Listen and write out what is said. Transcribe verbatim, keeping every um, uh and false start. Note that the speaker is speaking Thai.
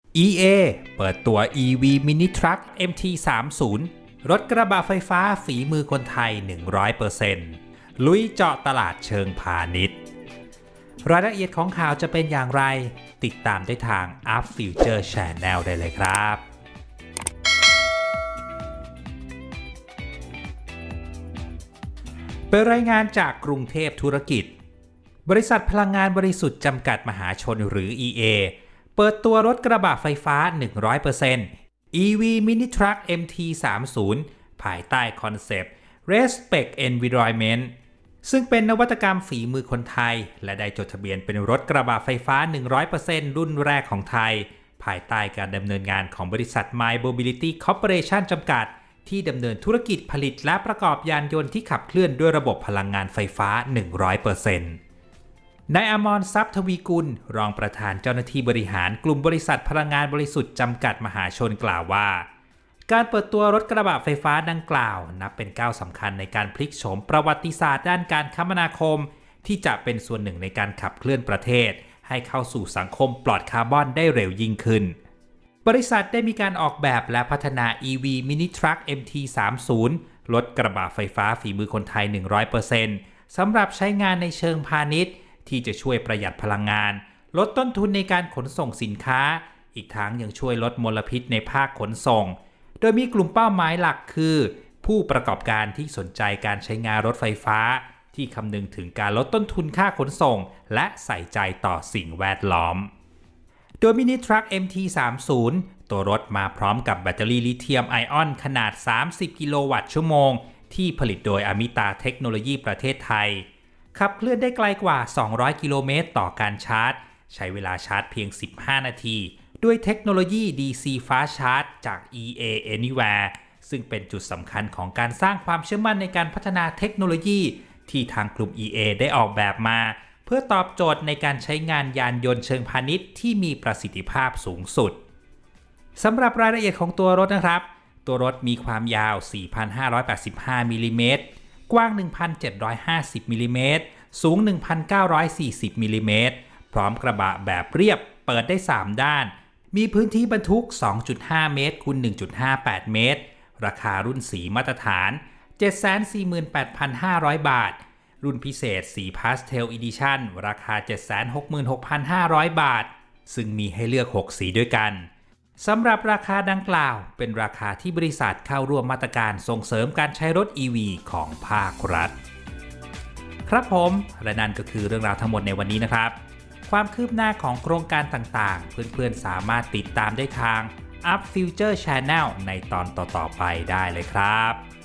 อี เอ เปิดตัว อี วี Mini Truck เอ็ม ที สามสิบ รถกระบะไฟฟ้าฝีมือคนไทย หนึ่งร้อยเปอร์เซ็นต์ ลุยเจาะตลาดเชิงพาณิชย์รายละเอียดของข่าวจะเป็นอย่างไรติดตามได้ทาง Up Future Channel ได้เลยครับเป็นรายงานจากกรุงเทพธุรกิจบริษัทพลังงานบริสุทธิ์จำกัดมหาชนหรือ อี เอ เปิดตัวรถกระบะไฟฟ้า หนึ่งร้อยเปอร์เซ็นต์ อี วี Mini Truck เอ็ม ที สามสิบ ภายใต้คอนเซปต์ Respect Environment ซึ่งเป็นนวัตกรรมฝีมือคนไทยและได้จดทะเบียนเป็นรถกระบะไฟฟ้า หนึ่งร้อยเปอร์เซ็นต์ รุ่นแรกของไทยภายใต้การดำเนินงานของบริษัท My Mobility Corporation จำกัดที่ดำเนินธุรกิจผลิตและประกอบยานยนต์ที่ขับเคลื่อนด้วยระบบพลังงานไฟฟ้า หนึ่งร้อยเปอร์เซ็นต์ นายอมรทรัพย์ทวีกุลรองประธานเจ้าหน้าที่บริหารกลุ่มบริษัทพลังงานบริสุทธิ์จำกัดมหาชนกล่าวว่าการเปิดตัวรถกระบะไฟฟ้าดังกล่าวนับเป็นก้าวสำคัญในการพลิกโฉมประวัติศาสตร์ด้านการคมนาคมที่จะเป็นส่วนหนึ่งในการขับเคลื่อนประเทศให้เข้าสู่สังคมปลอดคาร์บอนได้เร็วยิ่งขึ้นบริษัทได้มีการออกแบบและพัฒนา อี วี Mini Truck เอ็ม ที สามสิบ รถกระบะไฟฟ้าฝีมือคนไทย หนึ่งร้อยเปอร์เซ็นต์ สำหรับใช้งานในเชิงพาณิชย์ที่จะช่วยประหยัดพลังงานลดต้นทุนในการขนส่งสินค้าอีกทั้งยังช่วยลดมลพิษในภาคขนส่งโดยมีกลุ่มเป้าหมายหลักคือผู้ประกอบการที่สนใจการใช้งานรถไฟฟ้าที่คำนึงถึงการลดต้นทุนค่าขนส่งและใส่ใจต่อสิ่งแวดล้อมโดย Mini Truck เอ็ม ที สามสิบ ตัวรถมาพร้อมกับแบตเตอรี่ลิเธียมไอออนขนาดสามสิบกิโลวัตต์ชั่วโมงที่ผลิตโดยอมิตาเทคโนโลยีประเทศไทยขับเคลื่อนได้ไกลกว่าสองร้อยกิโลเมตรต่อการชาร์จใช้เวลาชาร์จเพียงสิบห้านาทีด้วยเทคโนโลยี ดี ซี Fast Charge จาก อี เอ Anywhere ซึ่งเป็นจุดสำคัญของการสร้างความเชื่อมั่นในการพัฒนาเทคโนโลยีที่ทางกลุ่ม อี เอ ได้ออกแบบมาเพื่อตอบโจทย์ในการใช้งานยานยนต์เชิงพาณิชย์ที่มีประสิทธิภาพสูงสุดสำหรับรายละเอียดของตัวรถนะครับตัวรถมีความยาว สี่พันห้าร้อยแปดสิบห้า มิลลิเมตรกว้าง หนึ่งพันเจ็ดร้อยห้าสิบ มิลลิเมตรสูง หนึ่งพันเก้าร้อยสี่สิบ มิลลิเมตรพร้อมกระบะแบบเรียบเปิดได้สามด้านมีพื้นที่บรรทุก สองจุดห้า เมตรคูณ หนึ่งจุดห้าแปด เมตรราคารุ่นสีมาตรฐาน เจ็ดแสนสี่หมื่นแปดพันห้าร้อย บาทรุ่นพิเศษสีพาสเทลอีดิชั่นราคา เจ็ดแสนหกหมื่นหกพันห้าร้อย บาทซึ่งมีให้เลือกหกสีด้วยกันสำหรับราคาดังกล่าวเป็นราคาที่บริษัทเข้าร่วมมาตรการส่งเสริมการใช้รถ อี วี ของภาครัฐครับผมและนั่นก็คือเรื่องราวทั้งหมดในวันนี้นะครับความคืบหน้าของโครงการต่างๆเพื่อนๆสามารถติดตามได้ทาง Up Future Channel ในตอนต่อๆไปได้เลยครับ